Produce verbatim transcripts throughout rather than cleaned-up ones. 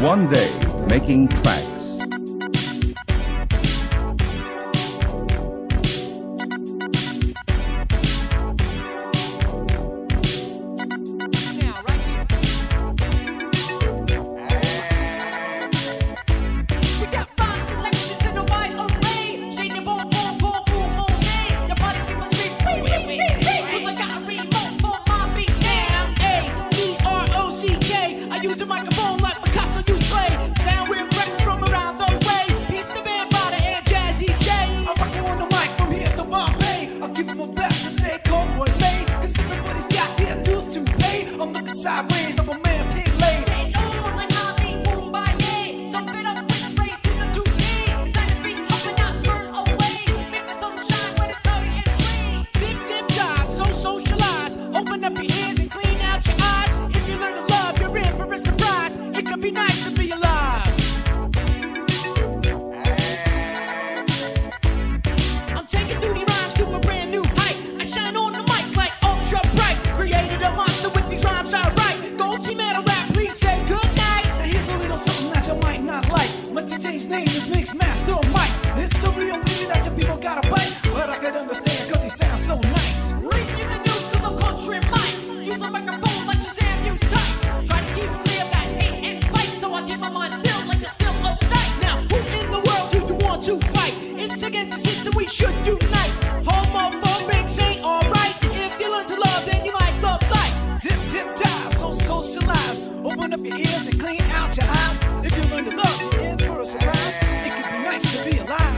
one day making tracks. Use a microphone like Picasso used play. Down with records from around the way. Peace to man, Bada and Jazzy J. I'm rocking on the mic from here to Bombay. I'll give them a blast and say come what may. Cause everybody's got their dues to pay. I'm looking sideways of a man pig laid. They know like how they boom by day. So fit up with racism to me. It's time to speak up and not burn away. Make the sun shine when it's cloudy and rain. Tip, tip, dive, so socialize. Open up your ears and clean out your eyes. If you learn to love, you're in for a surprise. It could be nice to be alive. I'm taking duty rhymes to a brand new height. I shine on the mic like ultra bright. Created a monster with these rhymes I write. Gold team metal rap, please say good night. Now here's a little something that you might not like. My D J's name is Mix Master Mike. It's a real pity that your people gotta bite, but I could understand cause he sounds so nice. Reading you the news cause I'm country Mike. Use a microphone like Shazam used tights. Try to keep clear that hate and spite, so I keep my mind still like the still of night. Now, who in the world do you want to fight? It's against the system, we should unite. Homophobics ain't alright. If you learn to love, then you might love life. Dip, dip, dive, so socialize. Open up your ears and clean out your eyes. If you learn to love, you're in for a surprise. It could be nice to be alive.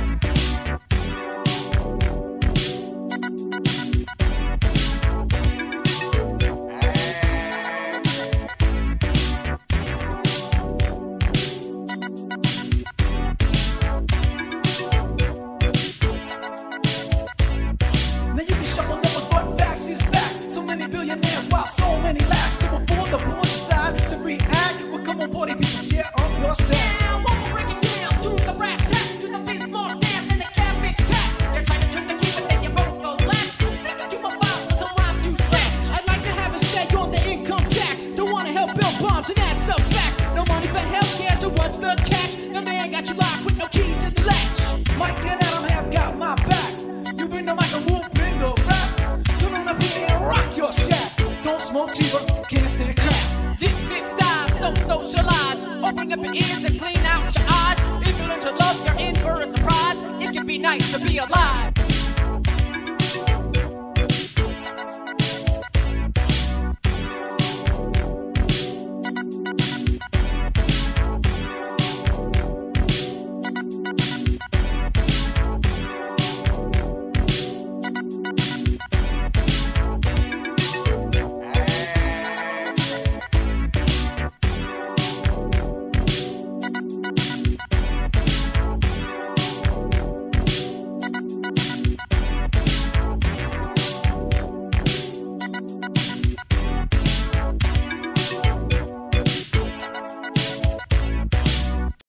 Now you can shuffle numbers, but facts is facts. So many billionaires, while so many lacks. So before the boys decide to react, well, come on, party people, share up your stats. Now, won't break it down to the brass tacks, to the Bismarck dance and the cabbage patch. You're trying to turn the key, but then you broke the latch. Sticking to my files with some rhymes to slash. I'd like to have a say on the income tax. Don't want to help build bombs, and that's the facts. No money but healthcare, so what's the catch? The man got you locked with no key to the latch. Mike and Adam have got my back. You bring the mic and whoop in the raps. Turn on up here and rock your shack. Don't smoke cheaper, can't stand crap. Dip, dip, dive, so socialize. Open up your ears and clean out your eyes. If you learn to love, you're in for a surprise. It can be nice to be alive.